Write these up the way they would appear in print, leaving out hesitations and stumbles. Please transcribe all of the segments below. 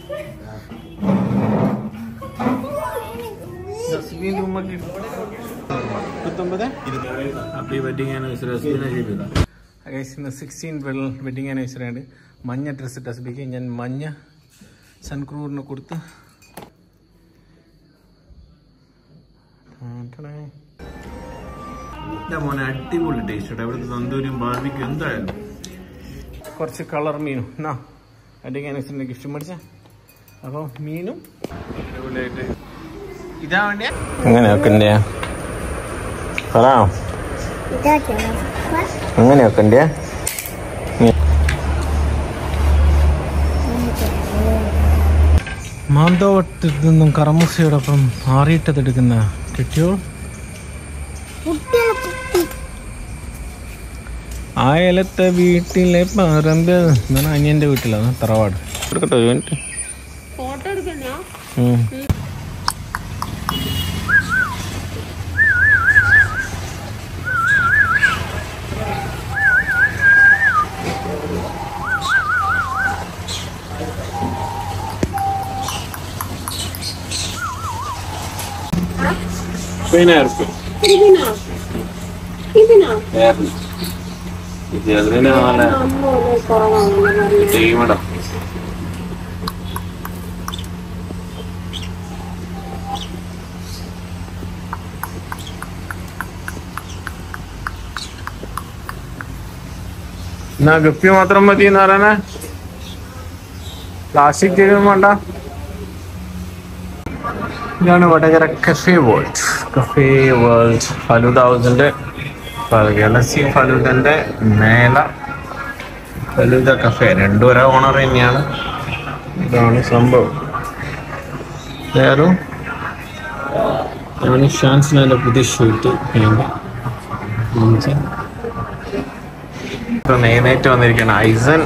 Happy wedding anniversary. 16 wedding anniversary ആണ്. മഞ്ഞ dress ടസ്ബിക്ക് ഞാൻ മഞ്ഞ സൺക്രൂറിന് കൊടുത്ത് മോനെ അടിപൊളി ടേസ്റ്റ്. ഇവിടുത്തെ തന്തൂരിയും ബാർബിക്കും എന്തായാലും. കുറച്ച് കളർ മീനും എന്നാ വെഡിങ് ആനിവേഴ്സറിന്റെ ഗിഫ്റ്റ് മേടിച്ച. അപ്പോൾ മീനും അടിപൊളിയായിട്ട് ഇതാ വേണ്ടിയ അങ്ങനെയൊക്കെ പറ. അങ്ങനെയൊക്കെ ഉണ്ട്. മാന്തോട്ടത്തിൽ നിന്നും കറമുസയോടൊപ്പം മാറിയിട്ടതെടുക്കുന്ന കിട്ടിയോ. അയലത്തെ വീട്ടിലെ പറമ്പ് എന്നാണ് അനിയന്റെ വീട്ടിലാണ് തറവാട്. എടുക്കട്ടോ യൂണിറ്റ്. എന്നാ ഗപ്പി മാത്രം മതി എന്ന് പറയാനാ. പ്ലാസ്റ്റിക് ചെയ്തൊന്നും വേണ്ട. ഇതാണ് Vadakara cafe world. Cafe world falooda ഹൗസിന്റെ ഗാലക്സി ഫലൂദന്റെ മേല ഫലൂദ കഫേ. രണ്ടും ഒരേ ഓണർ തന്നെയാണ്. ഇതാണ് സംഭവം. വേറും ഷാൻസിന്റെ പുതിയ ഷൂട്ട് നേരിട്ട് വന്നിരിക്കുകയാണ്. ഐസൻ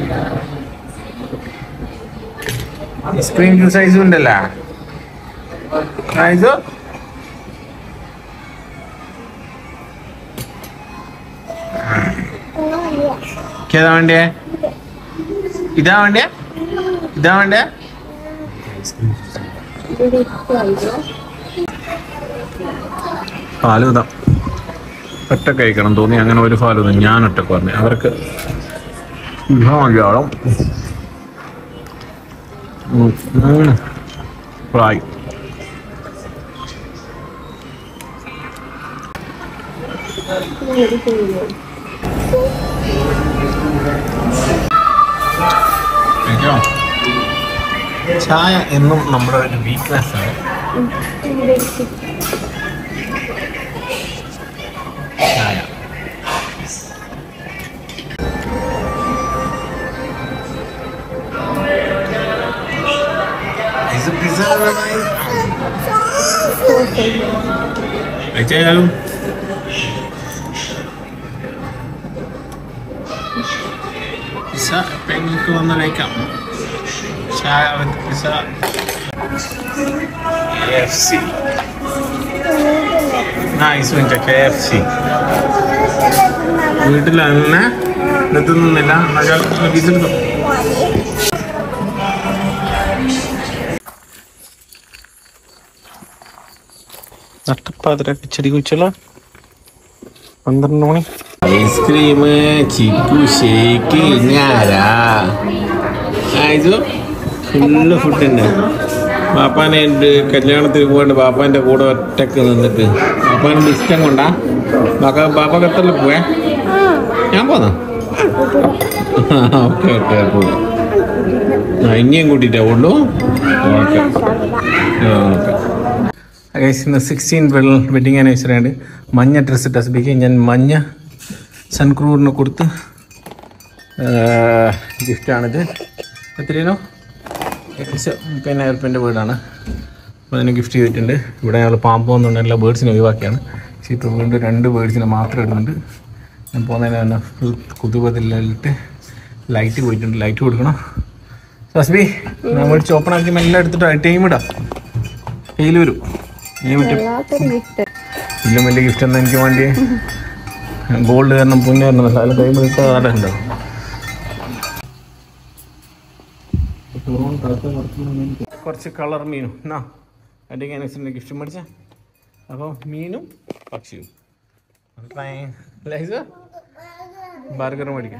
സ്ക്രീൻ സൈസും ഉണ്ടല്ലോ. ഐസോ ഏതാ വേണ്ടിയേ? ഇതാ വേണ്ടിയ? ഇതാ വേണ്ടിയ? ഫാലൂദ ഒറ്റ കഴിക്കണം തോന്നി. അങ്ങനെ ഒരു ഫാലൂദ ഞാൻ ഒറ്റക്ക് പറഞ്ഞു. അവർക്ക് വിഭവമാക്കിയാളും ഫ്രൈ. ചായ എന്നും നമ്മുടെ ഒരു വീക്ക്നെസ് ആണ്. ചായ കഴിച്ചാലും പിസ്സ എപ്പോഴെങ്കിലും വന്ന് കഴിക്കാം. Chai with pizza. KFC nice. KFC വീട്ടിൽ തന്നെ എത്തുന്നില്ല. പിസ്സ എടുത്തു. നട്ടപ്പാതിരൊക്കെ ചെടി കുറിച്ചുള്ള 12 മണി. ഐസ്ക്രീം, ചിക്കു ഷേക്ക്, ഞാരാ ഫുള്ള് ഫുഡുണ്ട്. പാപ്പാനെ കല്യാണത്തിന് പോയിട്ട് പാപ്പാൻ്റെ കൂടെ ഒറ്റക്ക് നിന്നിട്ട് പാപ്പാന് ഇഷ്ടം കൊണ്ടാ പാപ്പ എത്ര പോയേ? ഞാൻ പോന്നാ. ഓക്കെ ഓക്കെ പോവാം. ഇനിയും കൂട്ടിയിട്ടാ കൊണ്ടു. Okay okay. 16 വെഡിങ് ആനിവേഴ്സറി ആണ്. മഞ്ഞ ഡ്രസ്സ് ടസ്ബിക്ക് ഞാൻ മഞ്ഞ സൺക്രൂറിന് കൊടുത്ത് ഗിഫ്റ്റാണിത്. എത്രയാണോ? 50,000 വീടാണ്. അപ്പോൾ അതിന് ഗിഫ്റ്റ് ചെയ്തിട്ടുണ്ട്. ഇവിടെ ഞങ്ങൾ പാമ്പ് പോകുന്നുണ്ട്. എല്ലാ ബേഡ്സിനെ ഒഴിവാക്കിയാണ്. പക്ഷേ ഇപ്പോൾ വീണ്ടും 2 ബേഡ്സിനെ മാത്രം ഇടുന്നുണ്ട്. ഞാൻ പോകുന്നതിന് തന്നെ കുതുപതിലിട്ട് ലൈറ്റ് പോയിട്ടുണ്ട്. ലൈറ്റ് കൊടുക്കണം. സസ്ബി ഞാൻ മേടിച്ച് ഓപ്പൺ ആക്കി എല്ലാം എടുത്തിട്ട് ടൈം ഇടാം. കയ്യിൽ വരും. ഇതിന് പറ്റും. വലിയ വലിയ ഗിഫ്റ്റ് ഒന്നും എനിക്ക് വേണ്ടി ഗോൾഡ് കാരണം പുണ്യ കാരണം അതിൽ കൈ വിളിച്ചാൽ ഉണ്ടാവും. കുറച്ച് കളർ മീനും എന്നാ എൻ്റെ ഗാനക്സിൻ്റെ ഗിഫ്റ്റ് മേടിച്ച. അപ്പോൾ മീനും പക്ഷിയും ബർഗർ മേടിക്കാം.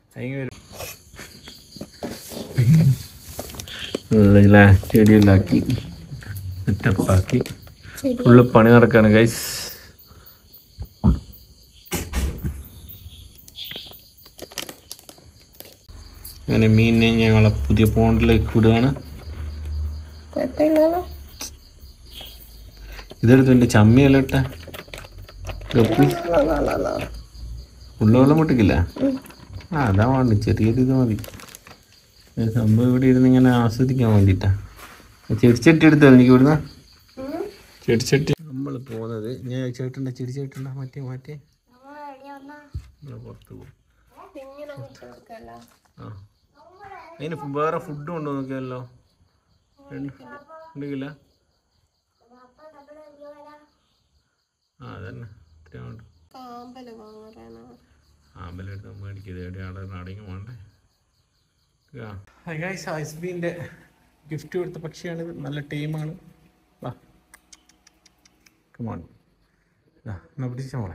ചെടിയുണ്ടാക്കി സെറ്റപ്പാക്കി ഫുള്ള് പണി നടക്കാണ് ഗൈസ്. അങ്ങനെ മീനിനെ ഞങ്ങളെ പുതിയ പോണ്ടിലേക്ക് വിടുകയാണ്. ഇതെടുത്തുണ്ട് ചമ്മിയല്ല ഇട്ട ഗപ്പി ഉള്ളവെള്ളം മുട്ടിക്കില്ല. അതാ വേണ്ട ചെറിയൊരു ഇത് മതി. സംഭവം ഇവിടെ ഇരുന്ന് ഇങ്ങനെ ആസ്വദിക്കാൻ വേണ്ടിയിട്ടാ. ചെടിച്ചട്ടി എടുത്തോ എനിക്ക് ഇവിടുന്ന് ചെടിച്ചട്ടി. നമ്മൾ പോകുന്നത് ഞാൻ ചേട്ടൻ്റെ ചെടിച്ചട്ടിണ്ട മാറ്റേ പുറത്ത് പോകും. ആ അതിന് വേറെ ഫുഡ് കൊണ്ടു നോക്കിയല്ലോ ഉണ്ടെങ്കില്ല. ആ അതന്നെ ഇത്രയും ഉണ്ട്. ആമ്പലെടുത്ത് മേടിക്കത് എവിടെ അടങ്ങി വേണ്ടേ. ഹസ്ബീൻ്റെ ഗിഫ്റ്റ് കൊടുത്ത പക്ഷിയാണിത്. നല്ല ടീമാണ്. വാ കമോൺ എന്നാ പിടിച്ച മോളെ.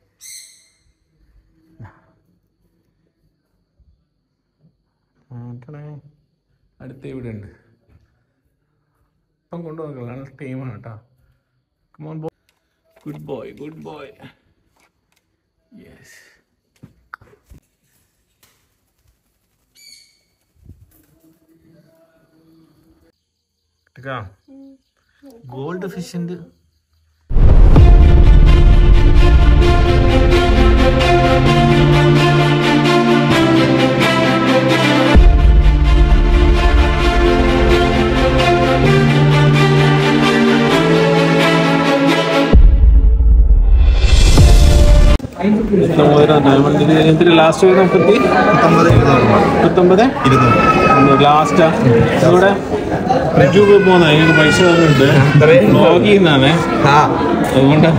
അടുത്ത ഇവിടെ ഉണ്ട്. ഇപ്പം കൊണ്ടുപോകണം. നല്ല ടീമാണ് കേട്ടോ. Come on boy. Good boy yes. Goldfish ഉണ്ട്. ലാസ്റ്റ് 19,200 ലാസ്റ്റാ. ഇവിടെ ഫ്രിഡ്ജ് പോയി പോകുന്ന എനിക്ക് പൈസ തന്നിട്ടുണ്ട് നോക്കിന്നാണേ. അതുകൊണ്ട്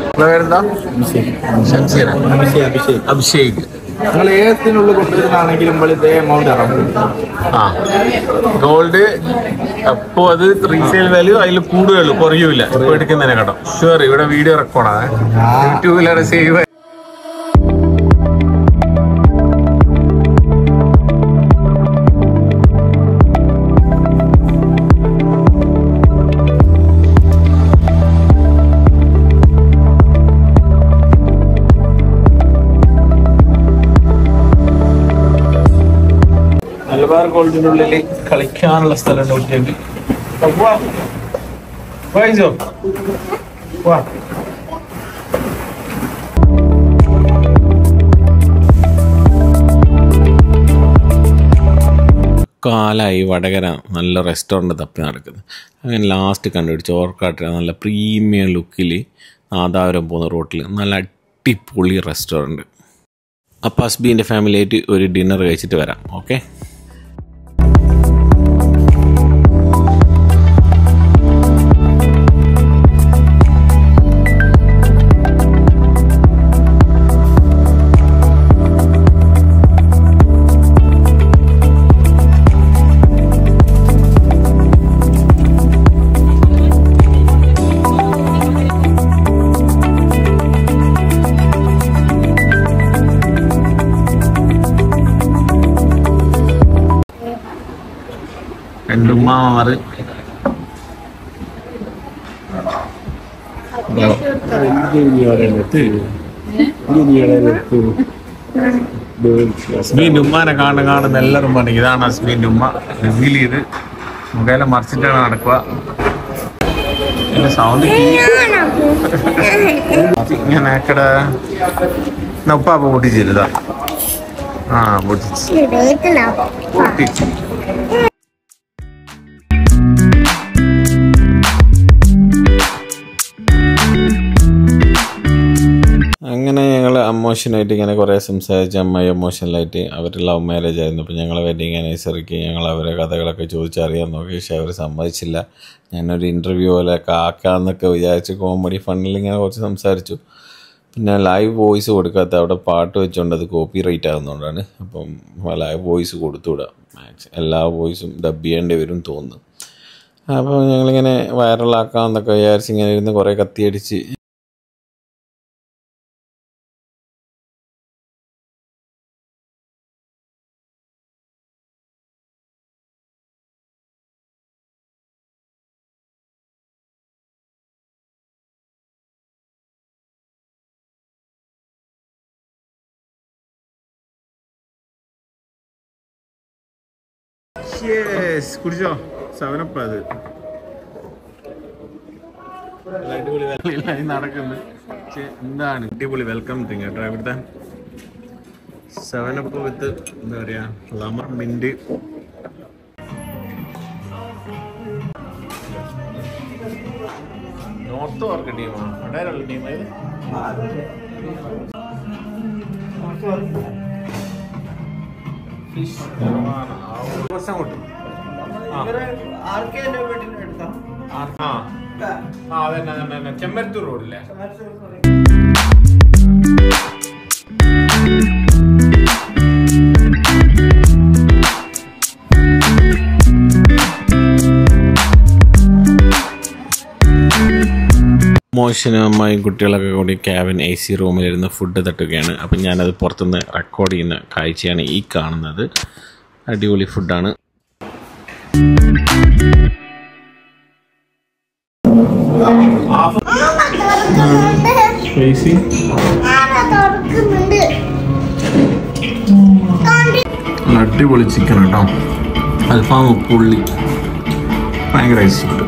അഭിഷേക് നിങ്ങൾ ഏതിനുള്ളിൽ കൊണ്ടുവരുന്നതാണെങ്കിലും ഇതേ എമൗണ്ട് ഇറങ്ങും. ആ ഗോൾഡ് അപ്പോൾ അത് റീസെയിൽ വാല്യൂ അതിൽ കൂടുതലുള്ളൂ, കുറയൂല ഇപ്പോൾ എടുക്കുന്നതിനെ കേട്ടോ. ഷുവർ ഇവിടെ വീഡിയോ റെക്കോർഡാണ്, യൂട്യൂബിലാണ് സേവ്. മലബാർ ഗോൾഡിൻ്റെ ഉള്ളിൽ കളിക്കാനുള്ള സ്ഥലമുണ്ട് കുട്ടികൾക്ക്. കാലായി വടകര നല്ല റെസ്റ്റോറൻറ്റ് തപ്പി നടക്കുന്നത്. അങ്ങനെ ലാസ്റ്റ് കണ്ടുപിടിച്ച് ഓർക്കാട്ടിൽ നല്ല പ്രീമിയം ലുക്കിൽ നാദാപുരം പോകുന്ന റോട്ടിൽ നല്ല അടിപൊളി റെസ്റ്റോറൻറ്റ്. അപ്പോൾ ഹസ്ബീൻ്റെ ഫാമിലിയായിട്ട് ഒരു ഡിന്നർ കഴിച്ചിട്ട് വരാം. ഓക്കെ. രണ്ടുമ്മാറ് ഹസ്ബീൻ്റെ ഉമ്മാനെ കാണുന്ന എല്ലാവരും പറഞ്ഞു ഇതാണ് ഹസ്ബീൻ്റെ ഉമ്മ. റിവീൽ ചെയ്ത് മുഖേല മറിച്ചിട്ടാണ് നടക്കുക. സൗണ്ട് ഇങ്ങനെ കട ഉപ്പാപ്പ പൊട്ടിച്ചിരുതാ. ആ പൊട്ടിച്ച് അങ്ങനെ ഞങ്ങൾ അമ്മോഷനായിട്ട് ഇങ്ങനെ കുറേ സംസാരിച്ച് അമ്മായി എമോഷണലായിട്ട് അവർ ലവ് മാരേജ് ആയിരുന്നു. അപ്പോൾ ഞങ്ങളെ വെഡിങ് ആനിവേഴ്സറിക്ക് ഞങ്ങൾ അവരെ കഥകളൊക്കെ ചോദിച്ചറിയാൻ നോക്കി. പക്ഷേ അവർ സമ്മതിച്ചില്ല. ഞാനൊരു ഇൻ്റർവ്യൂ പോലെ ആക്കാമെന്നൊക്കെ വിചാരിച്ച് കോമഡി ഫണ്ണിൽ ഇങ്ങനെ കുറച്ച് സംസാരിച്ചു. പിന്നെ ലൈവ് വോയിസ് കൊടുക്കാത്ത അവിടെ പാട്ട് വെച്ചുകൊണ്ട് അത് കോപ്പി റൈറ്റ് ആകുന്നതുകൊണ്ടാണ്. അപ്പം ലൈവ് വോയിസ് കൊടുത്തുവിടാം. മാക്സ് എല്ലാ വോയിസും ഡബ് ചെയ്യേണ്ടി വരും തോന്നുന്നു. അപ്പോൾ ഞങ്ങളിങ്ങനെ വൈറലാക്കാമെന്നൊക്കെ വിചാരിച്ച് ഇങ്ങനെ ഇരുന്ന് കുറേ കത്തിയടിച്ച് കുടിച്ചോ? 7up അത് അടിപൊളി നടക്കുന്നത്. പക്ഷെ എന്താണ് അടിപൊളി വെൽക്കം ഡ്രിങ്ക് കേട്ടോ ഇവിടുത്തെ. 7up വിത്ത് എന്താ പറയാ ലെമൺ മിന്റ്. നോർത്ത് വർക്ക് ടീമാണ് അടയാറുള്ള ടീം. ചെമ്മരത്തൂർ റോഡില്ലേ? മോശനും അമ്മായും കുട്ടികളൊക്കെ കൂടി ക്യാബിൻ AC റൂമിലിരുന്ന് ഫുഡ് തട്ടുകയാണ്. അപ്പം ഞാനത് പുറത്തുനിന്ന് റെക്കോർഡ് ചെയ്യുന്ന കാഴ്ചയാണ് ഈ കാണുന്നത്. അടിപൊളി ഫുഡാണ്. അടിപൊളി ചിക്കൻ കേട്ടോ. അൽഫാം പുള്ളി ഭയങ്കര ഇഷ്ടപ്പെട്ടു.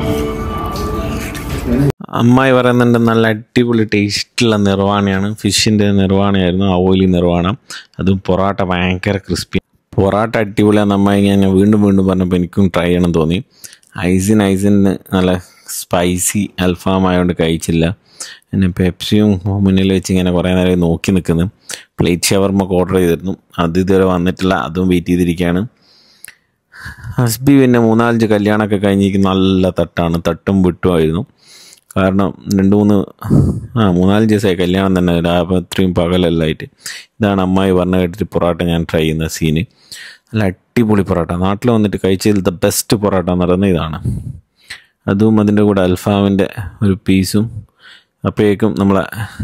അമ്മായി പറയുന്നുണ്ട് നല്ല അടിപൊളി ടേസ്റ്റുള്ള നിർവാണയാണ്. ഫിഷിൻ്റെ നിർവാണയായിരുന്നു, ഓയിലി നിർവാണ. അതും പൊറോട്ട ഭയങ്കര ക്രിസ്പി. പൊറോട്ട അടിപൊളിയാണ് അമ്മായി. ഞാൻ വീണ്ടും പറഞ്ഞപ്പോൾ എനിക്കും ട്രൈ ചെയ്യണം തോന്നി. ഐസിന് നല്ല സ്പൈസി അൽഫാം ആയതുകൊണ്ട് കഴിച്ചില്ല. പിന്നെ പെപ്സിയും മുന്നിൽ വെച്ച് ഇങ്ങനെ കുറേ നേരം നോക്കി നിൽക്കുന്നു. പ്ലേറ്റ് ഷവർമൊക്കെ ഓർഡർ ചെയ്തിരുന്നു, അത് ഇതുവരെ വന്നിട്ടില്ല. അതും വെയിറ്റ് ചെയ്തിരിക്കുകയാണ്. ഹസ്ബി പിന്നെ 3-4 കല്യാണമൊക്കെ കഴിഞ്ഞിരിക്കും. നല്ല തട്ടും വിട്ടുമായിരുന്നു. കാരണം 3-4 ദിവസമായി കല്യാണം തന്നെ, രാത്രിയും പകലെല്ലായിട്ട്. ഇതാണ് അമ്മായി പറഞ്ഞു കേട്ടിട്ട് പൊറോട്ട ഞാൻ ട്രൈ ചെയ്യുന്ന സീന്. നല്ല അടിപൊളി പൊറോട്ട. നാട്ടിൽ വന്നിട്ട് കഴിച്ചതിൽ ദ ബെസ്റ്റ് പൊറോട്ട എന്ന് പറയുന്നത് ഇതാണ്. അതും അതിൻ്റെ കൂടെ അൽഫാമിൻ്റെ ഒരു പീസും. അപ്പോഴേക്കും നമ്മളെ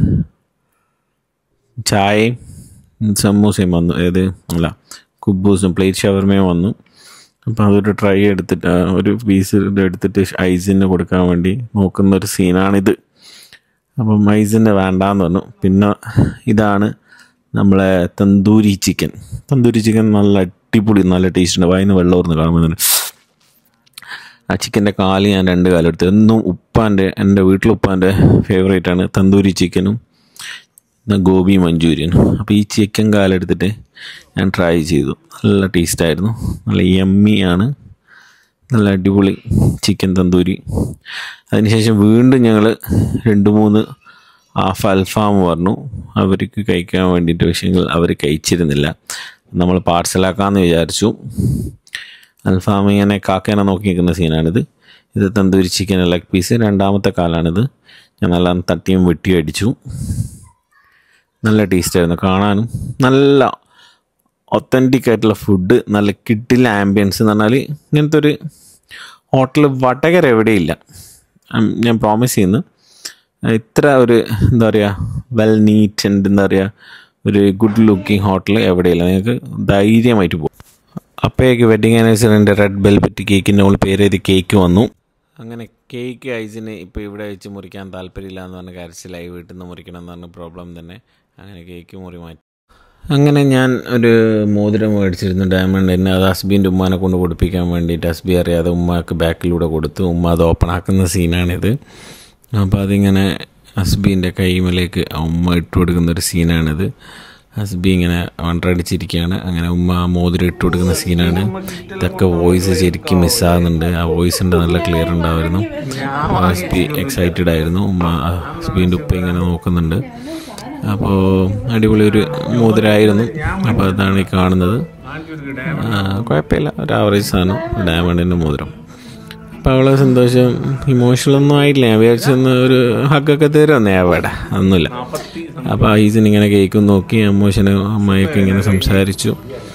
ചായയും സമൂസയും വന്നു. അല്ല കുബൂസും പ്ലേറ്റ് ഷവർമയും വന്നു. അപ്പോൾ അതൊരു ട്രൈ എടുത്തിട്ട് ഒരു പീസ് എടുത്തിട്ട് ഐസിന് കൊടുക്കാൻ വേണ്ടി നോക്കുന്നൊരു സീനാണിത്. അപ്പം ഐസിന് വേണ്ടാന്ന് പറഞ്ഞു. പിന്നെ ഇതാണ് നമ്മളെ തന്തൂരി ചിക്കൻ. നല്ല അടിപൊളി, നല്ല ടേസ്റ്റുണ്ട്. വായിന്ന് വെള്ളം ഓർന്ന് കാണുമ്പോൾ തന്നെ. ആ ചിക്കൻ്റെ കാല് ഞാൻ 2 കാലെടുത്ത്. എന്നും എൻ്റെ വീട്ടിൽ ഉപ്പാൻ്റെ ഫേവറേറ്റാണ് തന്തൂരി ചിക്കനും ഗോബി മഞ്ചൂരിയനും. അപ്പോൾ ഈ ചിക്കൻ കാലെടുത്തിട്ട് ഞാൻ ട്രൈ ചെയ്തു. നല്ല ടേസ്റ്റായിരുന്നു, നല്ല യമ്മിയാണ്. നല്ല അടിപൊളി ചിക്കൻ തന്തൂരി. അതിനുശേഷം വീണ്ടും ഞങ്ങൾ 2-3 ഹാഫ് അൽഫാം പറഞ്ഞു അവർക്ക് കഴിക്കാൻ വേണ്ടിയിട്ട്. പക്ഷേ അവർ കഴിച്ചിരുന്നില്ല. നമ്മൾ പാർസലാക്കാമെന്ന് വിചാരിച്ചു. അൽഫാം ഇങ്ങനെ കാക്കേനെ നോക്കി നിൽക്കുന്ന സീനാണിത്. ഇത് തന്തൂരി ചിക്കൻ ലെഗ് പീസ് 2ാമത്തെ കാലാണിത്. ഞാൻ നല്ല തട്ടിയും വെട്ടിയും അടിച്ചു. നല്ല ടേസ്റ്റായിരുന്നു കാണാനും. നല്ല ഒത്തൻറ്റിക് ആയിട്ടുള്ള ഫുഡ്, നല്ല കിട്ടില്ല ആംബിയൻസ് എന്ന് പറഞ്ഞാൽ ഇങ്ങനത്തെ ഒരു ഹോട്ടൽ വടകര എവിടെയില്ല. ഞാൻ പ്രോമിസ് ചെയ്യുന്നു. ഇത്ര ഒരു എന്താ പറയുക വെൽ നീറ്റ് ആൻഡ് എന്താ പറയുക ഒരു ഗുഡ് ലുക്കിംഗ് ഹോട്ടൽ എവിടെയില്ല. നിങ്ങൾക്ക് ധൈര്യമായിട്ട് പോകും. അപ്പോഴേക്ക് വെഡിങ് ആനിവേഴ്സറിൻ്റെ റെഡ് വെൽവെറ്റ് കേക്കിൻ്റെ നമ്മൾ പേരെഴുതി കേക്ക് വന്നു. അങ്ങനെ കേക്ക് ഐസിന് ഇപ്പോൾ ഇവിടെ വെച്ച് മുറിക്കാൻ താല്പര്യമില്ല എന്ന് പറഞ്ഞ് കരച്ചിലായി. വീട്ടിൽ നിന്ന് മുറിക്കണം എന്ന് പറഞ്ഞ പ്രോബ്ലം തന്നെ. അങ്ങനെ കേക്ക് മുറി മാറ്റി. അങ്ങനെ ഞാൻ ഒരു മോതിരം മേടിച്ചിരുന്നു ഡയമണ്ട്. എന്നെ അത് ഹസ്ബീൻ്റെ ഉമ്മാനെ കൊണ്ട് കൊടുപ്പിക്കാൻ വേണ്ടിയിട്ട്. ഹസ്ബി അറിയാതെ ഉമ്മാക്ക് ബാക്കിലൂടെ കൊടുത്തു. ഉമ്മ അത് ഓപ്പൺ ആക്കുന്ന സീനാണിത്. അപ്പോൾ അതിങ്ങനെ ഹസ്ബീൻ്റെ കൈമലേക്ക് ഉമ്മ ഇട്ട് കൊടുക്കുന്നൊരു സീനാണിത്. ഹസ്ബി ഇങ്ങനെ വണ്ടടിച്ചിരിക്കുകയാണ്. അങ്ങനെ ഉമ്മ മോതിരം ഇട്ട് കൊടുക്കുന്ന സീനാണ്. ഇതൊക്കെ വോയിസ് ശരിക്കും മിസ്സാകുന്നുണ്ട്. ആ വോയിസിൻ്റെ നല്ല ക്ലിയർ ഉണ്ടായിരുന്നു. ഹസ്ബി എക്സൈറ്റഡ് ആയിരുന്നു. ഹസ്ബീൻ്റെ ഉപ്പ ഇങ്ങനെ നോക്കുന്നുണ്ട്. അപ്പോൾ അടിപൊളി ഒരു മോതിരമായിരുന്നു. അപ്പോൾ അതാണ് ഈ കാണുന്നത്. കുഴപ്പമില്ല, ഒരു ആവറേജ് സാധനം, ഡയമണ്ടിൻ്റെ മോതിരം. അപ്പോൾ അവളെ സന്തോഷം ഇമോഷണലൊന്നും ആയിട്ടില്ല. ഞാൻ വിചാരിച്ചൊന്ന് ഒരു ഹഗ്ഗൊക്കെ തരുമെന്നേ. അവിടെ ഒന്നുമില്ല. അപ്പോൾ ഐസിന് ഇങ്ങനെ കേക്കും നോക്കി അമ്മോശനും അമ്മയൊക്കെ ഇങ്ങനെ സംസാരിച്ചു.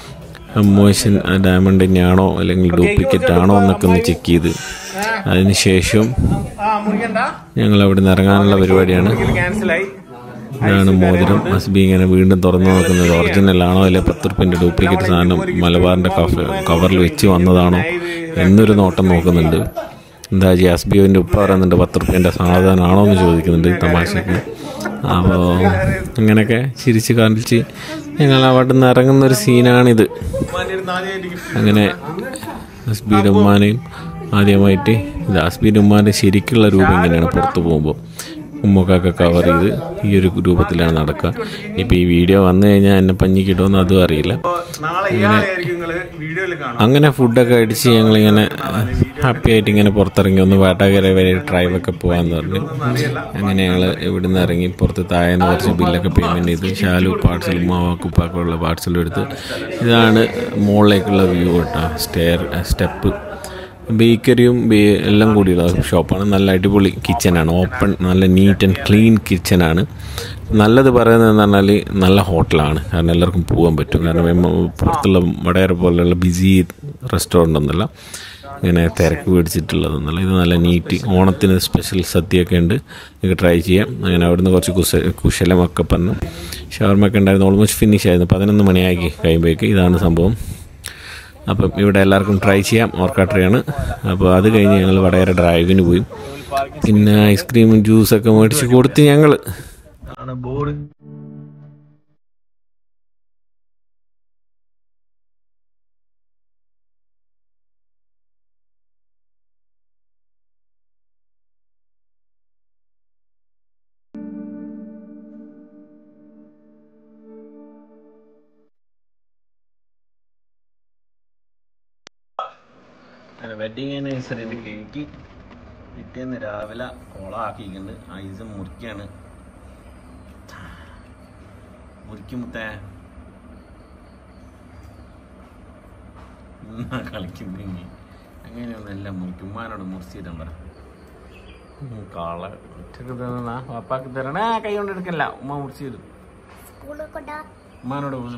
മോശൻ ഡയമണ്ട് തന്നെയാണോ അല്ലെങ്കിൽ ഡ്യൂപ്ലിക്കേറ്റ് ആണോ എന്നൊക്കെ ഒന്ന് ചെക്ക് ചെയ്ത് അതിനുശേഷം ഞങ്ങൾ അവിടെ നിന്ന് ഇറങ്ങാനുള്ള പരിപാടിയാണ്. ഇതാണ് മോതിരം. അസ്ബി ഇങ്ങനെ വീണ്ടും തുറന്നു നോക്കുന്നത് ഒറിജിനൽ ആണോ അല്ലെ 10 റുപ്യൻ്റെ ഡ്യൂപ്ലിക്കേറ്റ് സാധനം മലബാറിൻ്റെ കവറിൽ വെച്ച് വന്നതാണോ എന്നൊരു നോട്ടം നോക്കുന്നുണ്ട്. എന്താ ചെയ്യുക, അസ്ബിയോൻ്റെ ഉപ്പ പറയുന്നുണ്ട് 10 റുപ്യൻ്റെ സാധനമാണോ എന്ന് ചോദിക്കുന്നുണ്ട് തമാശക്ക്. അപ്പോൾ അങ്ങനെയൊക്കെ ചിരിച്ച് കാണിച്ച് ഞങ്ങൾ അവിടെ നിന്ന് ഇറങ്ങുന്നൊരു സീനാണിത്. അങ്ങനെ അസ്ബിയുടെ ഉമ്മാനെയും ആദ്യമായിട്ട് ഇത് അസ്ബിയുടെ ഉമ്മാൻ്റെ ശരിക്കുള്ള രൂപം ഇങ്ങനെയാണ് പുറത്ത് പോകുമ്പോൾ ഉമ്മക്കൊക്കെ കവർ ചെയ്ത് ഈ ഒരു രൂപത്തിലാണ് നടക്കുക. ഇപ്പോൾ ഈ വീഡിയോ വന്നു കഴിഞ്ഞാൽ എന്നെ പഞ്ഞിക്കിടുമെന്ന് അതും അറിയില്ല. അങ്ങനെ ഫുഡൊക്കെ അടിച്ച് ഞങ്ങളിങ്ങനെ ഹാപ്പി ആയിട്ട് ഇങ്ങനെ പുറത്തിറങ്ങി ഒന്ന് വേട്ടാക്കര വരെ ഡ്രൈവൊക്കെ പോകാമെന്ന് പറഞ്ഞു. അങ്ങനെ ഞങ്ങൾ ഇവിടെ നിന്ന് ഇറങ്ങി പുറത്ത് താഴേന്ന് കുറച്ച് ബില്ലൊക്കെ പേയ്മെൻറ്റ് ചെയ്ത് ഷാലു പാർസൽ ഉപ്പാക്കുള്ള പാർസലും എടുത്ത് ഇതാണ് മുകളിലേക്കുള്ള വ്യൂ കേട്ടോ. സ്റ്റെപ്പ് ബേക്കറിയും എല്ലാം കൂടിയുള്ള ഷോപ്പാണ്. നല്ല അടിപൊളി കിച്ചനാണ്. ഓപ്പൺ നല്ല നീറ്റ് ആൻഡ് ക്ലീൻ കിച്ചനാണ്. നല്ലത് പറയുന്നതെന്ന് പറഞ്ഞാൽ നല്ല ഹോട്ടലാണ്. കാരണം എല്ലാവർക്കും പോകാൻ പറ്റും. കാരണം പുറത്തുള്ള വടകര പോലെയുള്ള ബിസി റെസ്റ്റോറൻ്റ് ഒന്നുമല്ല, ഇങ്ങനെ തിരക്ക് പിടിച്ചിട്ടുള്ളതൊന്നുമല്ല. ഇത് നല്ല നീറ്റ്. ഓണത്തിന് സ്പെഷ്യൽ സദ്യയൊക്കെ ഉണ്ട്, നിങ്ങൾക്ക് ട്രൈ ചെയ്യാം. അങ്ങനെ അവിടുന്ന് കുറച്ച് കുശലമൊക്കെ പറഞ്ഞു. ഷവർമൊക്കെ ഉണ്ടായിരുന്നു. ഓൾമോസ്റ്റ് ഫിനിഷ് ആയിരുന്നു. 11 മണിയാക്കി കഴിയുമ്പോഴേക്ക്. ഇതാണ് സംഭവം. അപ്പം ഇവിടെ എല്ലാവർക്കും ട്രൈ ചെയ്യാം. ഓർക്കാട്ടറിയാണ്. അപ്പോൾ അത് കഴിഞ്ഞ് ഞങ്ങൾ വടകര ഡ്രൈവിന് പോയി. പിന്നെ ഐസ്ക്രീമും ജ്യൂസൊക്കെ മേടിച്ച് കൊടുത്ത് ഞങ്ങൾ ബോർഡ് വെഡിങ് ആനിവേഴ്സറിൻ്റെ കേക്ക് പിറ്റേന്ന് രാവിലെ കോളാക്കിയിട്ടുണ്ട്. ഐസ് മുറിക്കാണ്. മുറിക്കുമ്പത്തേ കളിക്കുന്നെങ്കിൽ അങ്ങനെയൊന്നെല്ലാം മുറിക്കും. ഉമ്മാനോട് മുറിച്ചിടാൻ പറ. കാള ഒറ്റക്ക് തരണ വാപ്പാക്ക് തരണ കൈ കൊണ്ട് എടുക്കല്ല. ഉമ്മ മുറിച്ച് തരും. ഉമ്മാനോട്